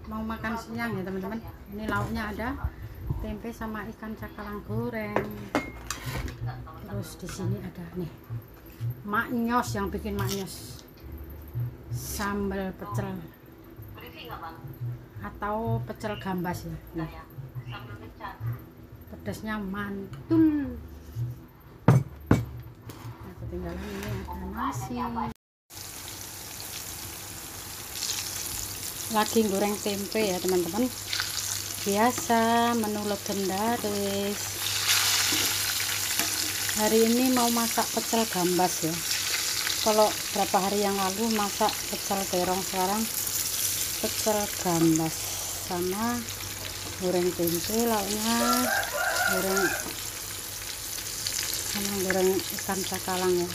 mau makan siang ya teman-teman. Ini lauknya ada tempe sama ikan cakalang goreng. Terus di sini ada nih maknyos, yang bikin maknyos sambal pecel atau pecel gambas ya. Nah, pedasnya mantul. Nah, ketinggalan ini ada nasi. Lagi goreng tempe ya teman-teman, biasa menu legendaris. Hari ini mau masak pecel gambas ya. Kalau berapa hari yang lalu masak pecel terong, sekarang pecel gambas sama goreng tempe. Lauknya goreng ikan cakalang ya.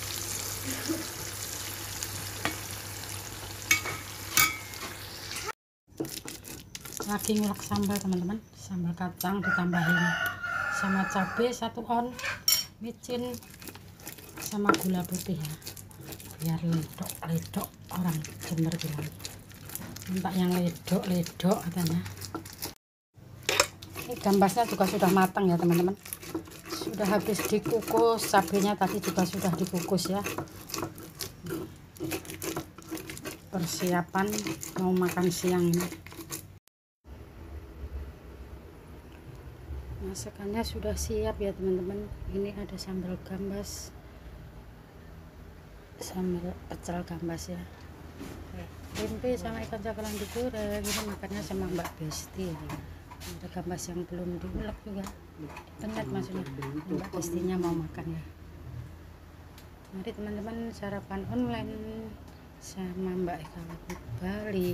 Lagi ngulek sambal teman-teman, sambal kacang ditambahin sama cabai 1 on, micin sama gula putih ya, biar ledok orang Jember bilang, minta yang ledok katanya. Ini gambasnya juga sudah matang ya teman-teman, sudah habis dikukus. Cabenya tadi juga sudah dikukus ya. Persiapan mau makan siang ini. Masakannya sudah siap ya teman-teman. Ini ada sambal gambas, sambal pecel gambas ya, tempe sama ikan cakalang digoreng. Ini makannya sama Mbak Besti ya. Ada gambas yang belum diulek juga, penyet maksudnya. Mbak Bestinya mau makan ya. Mari teman-teman sarapan online sama Mbak Ikawati Bali.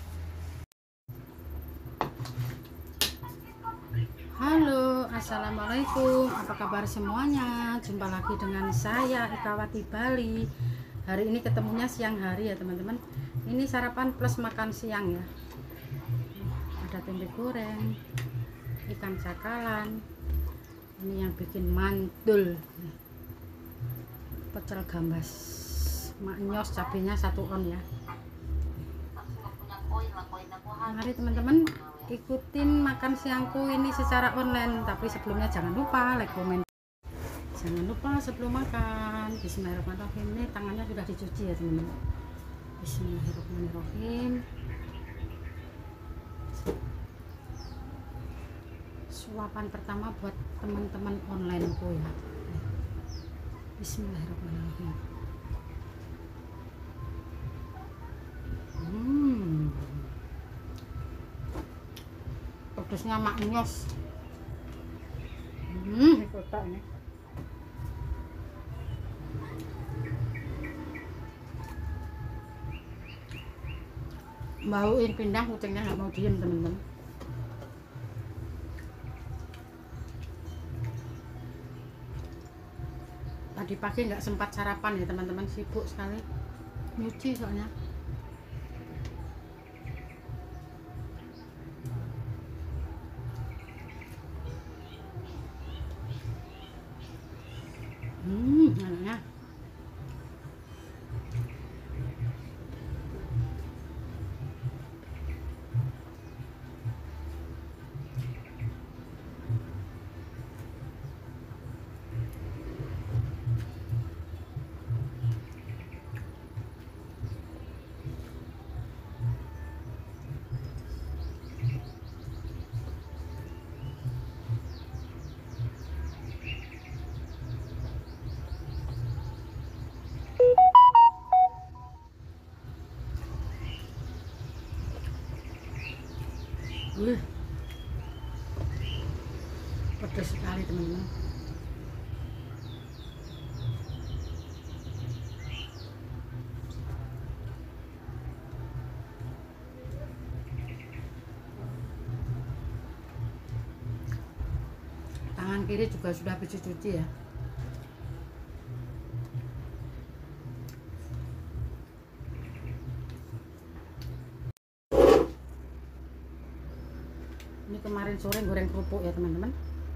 Halo, assalamualaikum, apa kabar semuanya? Jumpa lagi dengan saya Ikawati Bali. Hari ini ketemunya siang hari ya teman-teman. Ini sarapan plus makan siang ya. Ada tempe goreng, ikan cakalang, ini yang bikin mantul, pecel gambas, maknyos, cabenya 1 on ya. Mari teman-teman ikutin makan siangku ini secara online. Tapi sebelumnya jangan lupa like, komen, jangan lupa sebelum makan bismillahirrahmanirrahim. Ini tangannya sudah dicuci ya teman-teman. Bismillahirrahmanirrahim. Suapan pertama buat teman-teman online ku ya. Bismillahirrahmanirrahim. Pedasnya maknyos. Kotak ini. Bauin pindang, kucingnya nggak mau diem teman-teman. Tadi pagi nggak sempat sarapan ya teman-teman, sibuk sekali nyuci soalnya. Enaknya. Pedas sekali teman-teman. Tangan kiri juga sudah habis dicuci ya. Ini kemarin sore goreng kerupuk ya teman-teman.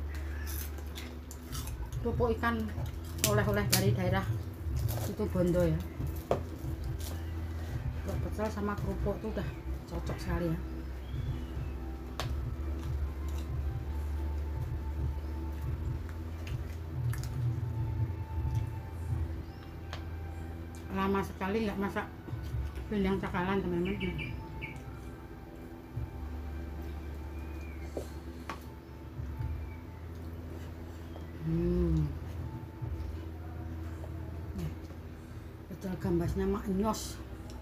Kerupuk ikan oleh-oleh dari daerah itu Bondo ya. Pecel sama kerupuk itu udah cocok sekali ya. lama sekali nggak masak pindang cakalang teman-teman. Betul gambasnya mak nyos.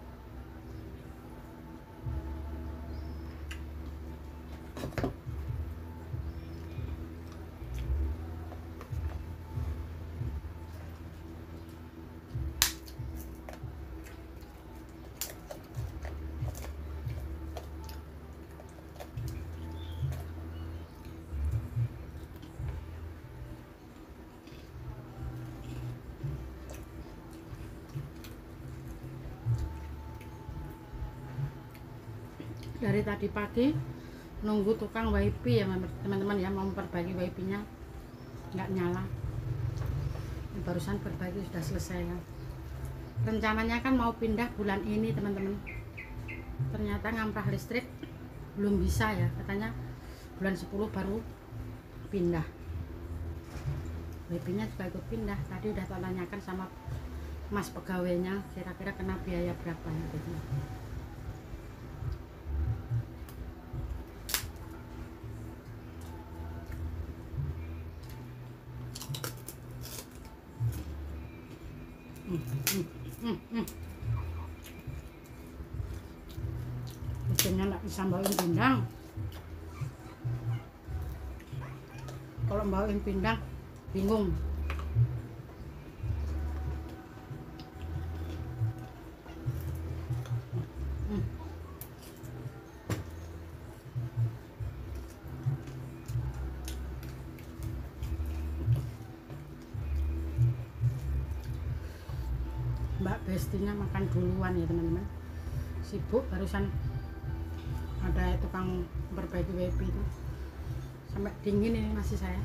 Dari tadi pagi nunggu tukang wifi ya teman-teman ya, mau memperbaiki wifi-nya nggak nyala. Barusan perbaiki sudah selesai ya. Rencananya kan mau pindah bulan ini teman-teman, ternyata ngamprah listrik belum bisa ya, katanya bulan 10 baru pindah. Wifi-nya juga ikut pindah. Tadi udah tanyakan sama mas pegawainya kira-kira kena biaya berapa ya gitu. Bikinnya nggak bisa bawain pindang. Kalau bawain pindang bingung. Mbak Bestinya makan duluan ya teman-teman, sibuk. Barusan ada tukang perbaiki wifi itu sampai dingin ini masih saya.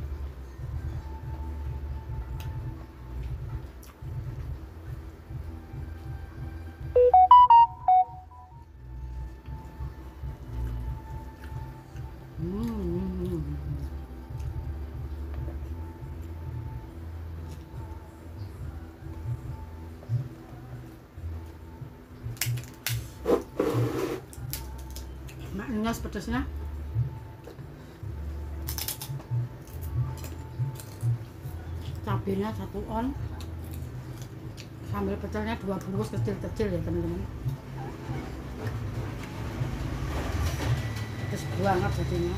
Maknya pedasnya. Cabenya 1 on, sambal pecelnya 2 bungkus kecil-kecil ya teman-teman. Pedas banget jadinya.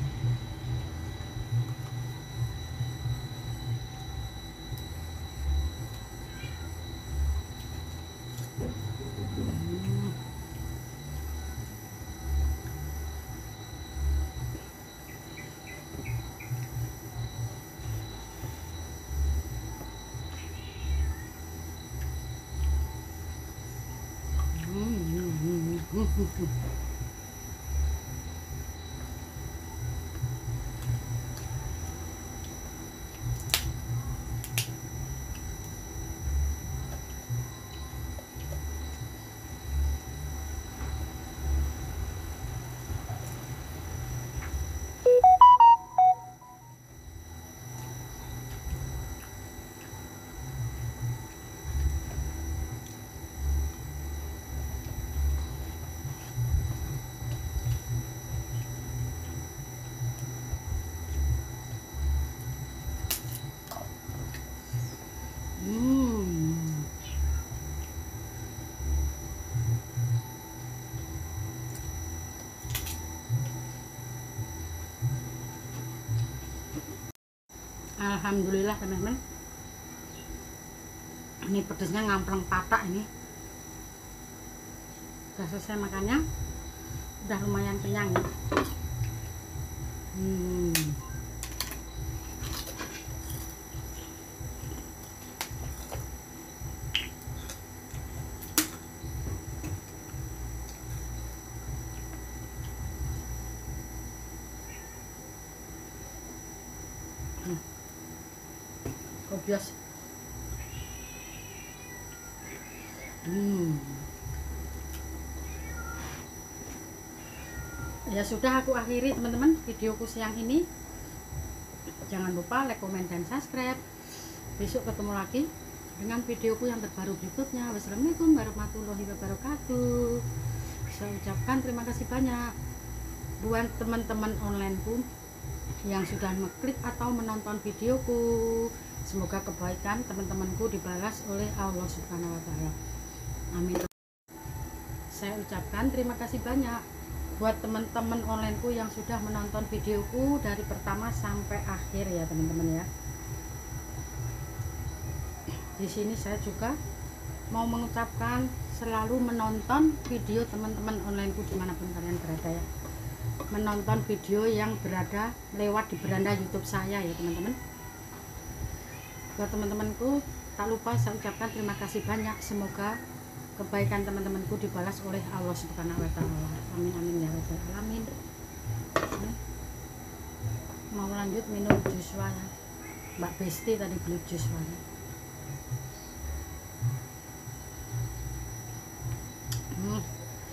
Alhamdulillah teman-teman, ini pedasnya ngampleng patak. Ini udah selesai makannya, udah lumayan kenyang ya. Kopias. Ya sudah, aku akhiri teman-teman videoku siang ini. Jangan lupa like, komen, dan subscribe. Besok ketemu lagi dengan videoku yang terbaru berikutnya. Wassalamualaikum warahmatullahi wabarakatuh. Saya ucapkan terima kasih banyak buat teman-teman onlineku yang sudah mengklik atau menonton videoku. Semoga kebaikan teman-temanku dibalas oleh Allah Subhanahu wa Ta'ala. Amin. Saya ucapkan terima kasih banyak buat teman-teman onlineku yang sudah menonton videoku dari pertama sampai akhir ya teman-teman ya. Di sini saya juga mau mengucapkan selalu menonton video teman-teman onlineku dimanapun kalian berada ya. Menonton video yang berada lewat di beranda YouTube saya ya teman-teman. Buat teman-temanku tak lupa saya ucapkan terima kasih banyak. Semoga kebaikan teman-temanku dibalas oleh Allah Subhanahu wa Ta'ala. Amin amin ya rabbal alamin. Mau lanjut minum jus ya. Mbak Besti tadi beli jus ya.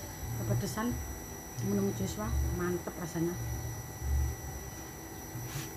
Kepedesan minum jus mantep rasanya.